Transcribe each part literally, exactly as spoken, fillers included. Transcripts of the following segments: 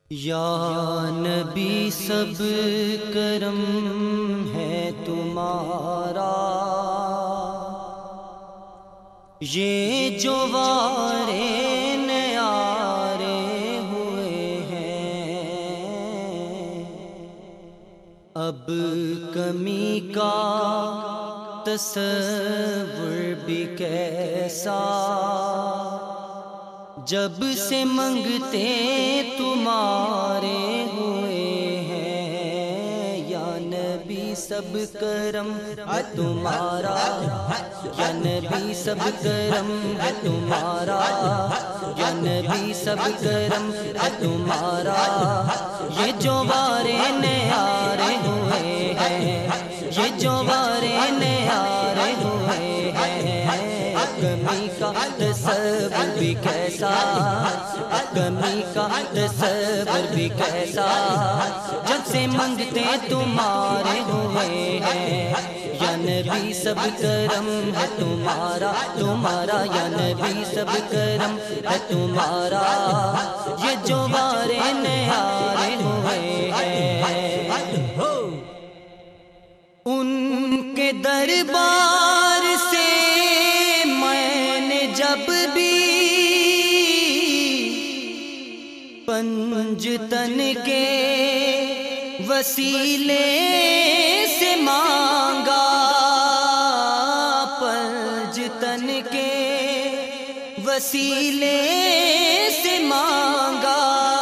یا نبی سب کرم ہے تمہارا، یہ جو وارے نیارے ہوئے ہیں، اب کمی کا تصور بھی کیسا، جب سے منگتے تمہارے ہوئے ہیں۔ یا نبی سب کرم ہے تمہارا، یا نبی سب کرم ہے تمہارا، یا نبی سب کرم ہے تمہارا، یہ جو وارے نیارے ہوئے ہیں، یہ جو وارے نیارے ہوئے ہیں۔ کمی کا تصور بھی کیسا، کمی کا تصور بھی کیسا، جب سے منگتے تمہارے ہوئے ہیں۔ یا نبی سب کرم ہے تمہارا، تمہارا یا نبی سب کرم ہے تمہارا، یہ جو وارے نیارے ہوئے ہیں۔ ان کے دربار سے جب بھی پنج تن کے وسیلے سے مانگا، پنج تن کے وسیلے سے مانگا،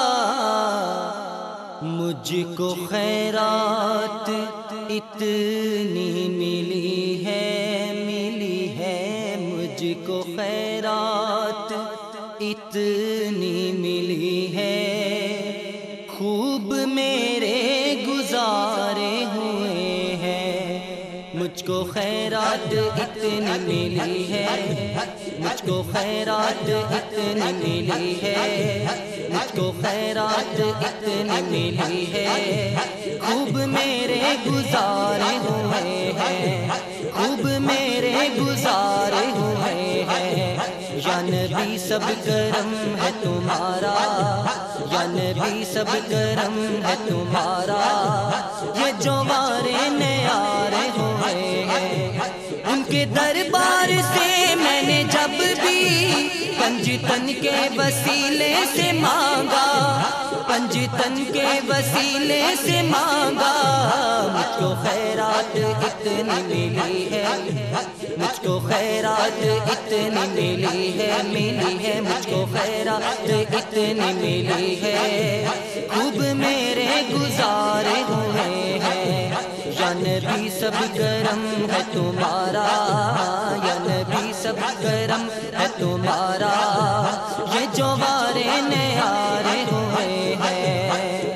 مجھ کو خیرات اتنی ملی ہے، ملی ہے مجھ کو خیرات اتنی ملی ہے، خوب میرے گزارے ہوئے ہیں، مجھ کو خیرات اتنی ملی ہے، مجھ کو خیرات اتنی ملی ہے، مجھ کو خیرات اتنی ملی ہے، خوب میرے گزارے ہوئے ہیں، خوب میرے گزارے ہوئے ہیں۔ یا نبی سب کرم ہے تمہارا، یا نبی سب کرم ہے تمہارا، یہ جو وارے نیارے ہوئے ہیں۔ ان کے دربار سے میں نے جب بھی پنج تن کے وسیلے سے مانگا، پنج تن کے وسیلے سے مانگا، مجھ کو خیرات اتنی ملی ہے، مجھ کو خیرات اتنی ملی ہے، ملی ہے مجھ کو خیرات اتنی ملی ہے، خوب میرے گزارے ہوئے ہیں۔ یا نبی سب کرم ہے تمہارا، یا نبی سب کرم ہے تمہارا، یہ جو وارے نیارے ہوئے ہیں۔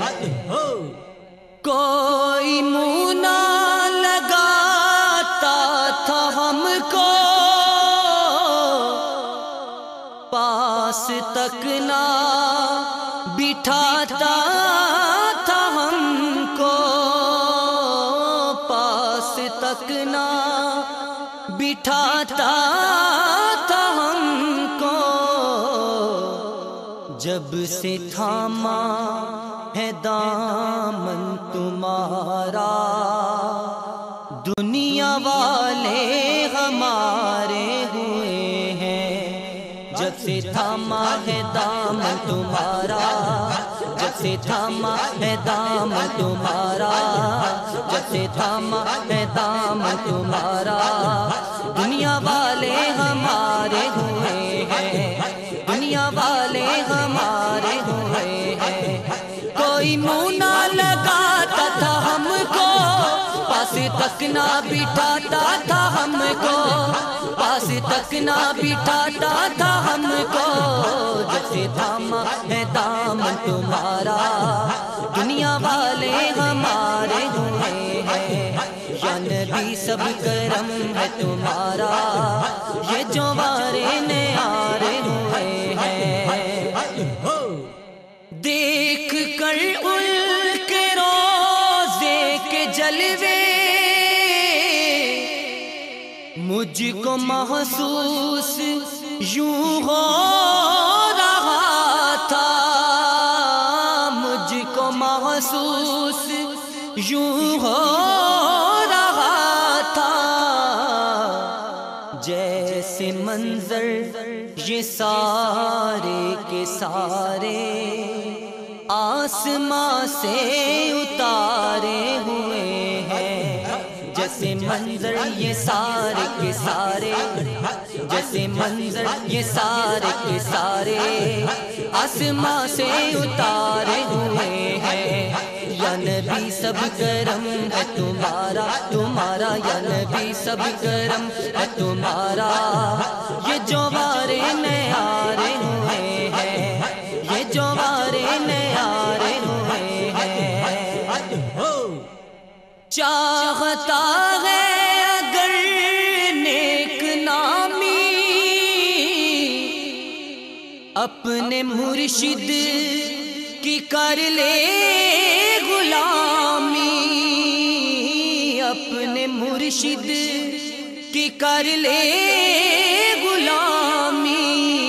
کوئی منہ نہ لگاتا تھا ہم کو، پاس تک نہ بٹھاتا تھا ہم کو، پاس تک نہ بٹھاتا تھا ہم کو، جب سے تھاما ہے دامن تمہارا، دنیا والے ہمارے ہوئے ہیں، جب سے تھاما ہے دامن تمہارا، جب سے تھاما ہے دامن تمہارا، جب سے تھاما ہے دامن تمہارا، دنیا والے ہمارے ہوئے ہیں، دنیا والے ہمارے ہوئے ہیں۔ کوئی منہ نہ لگاتا تھا ہم کو، پاس تک نہ بٹھاتا تھا ہم کو، پاس تک نہ بٹھاتا تھا ہم کو، جب سے تھاما ہے دامن تمہارا، دنیا والے ہمارے ہوئے ہیں۔ یا نبی سب کرم ہے تمہارا، یہ جو وارے نیارے ہوئے ہیں۔ دیکھ کر ان کے روزے کے جلوے، مجھ کو محسوس یوں ہو رہا تھا، محسوس یوں ہو رہا تھا جیسے منظر یہ سارے کے سارے آسمان سے اتارے ہوئے ہیں، جیسے منظر یہ سارے کے سارے، جیسے منظر یہ سارے کے سارے آسمان سے اتارے ہوئے ہیں۔ یا نبی سب کرم ہے تمہارا تمہارا، یا نبی سب کرم ہے تمہارا، یہ جوارے نیارے ہوئے ہیں، یہ جوارے نیارے ہوئے ہیں۔ چاہتا ہے اگر نیک نامی اپنے مرشد کی کر لے غلامی، اپنے مرشد کی کر لے غلامی،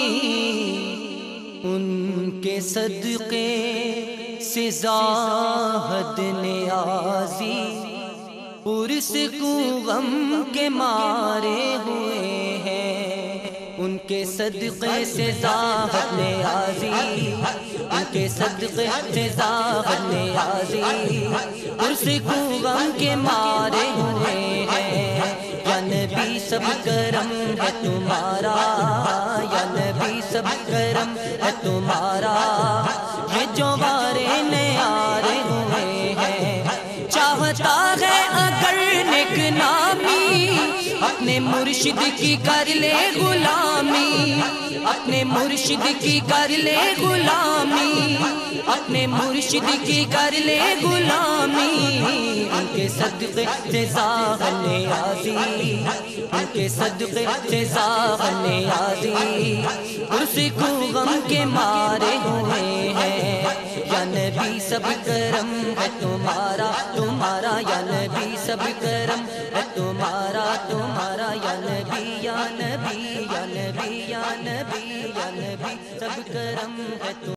ان کے صدقے سے زاہد نیازی پرسکون غم کے مارے ہوئے ہیں، ان کے صدقے سے زاہد نیازی، ان کے صدقے سے زاہد نیازی پرسکون غم کے مارے ہوئے ہیں۔ یا نبی سب کرم ہے تمہارا، یا نبی سب کرم ہے تمہارا، یہ جوارے نیارے ہوئے ہیں۔ چاہتا ہے اگر نیک نامی اپنے مرشد کی کر لے غلامی، اپنے مرشد کی کر لے غلامی، اپنے مرشد کی کر لے غلامی، ان کے صدقے سے زاہد نیازی، ان کے صدقے سے زاہد نیازی پرسکون غم کے مارے ہوئے ہیں۔ یا نبی سب کرم ہے تمہارا تمہارا، یا نبی سب کرم ہے تمہارا تمہارا، یا نبی یا نبی یا نبی یا نبی یا نبی سب کرم ہے تمہارا۔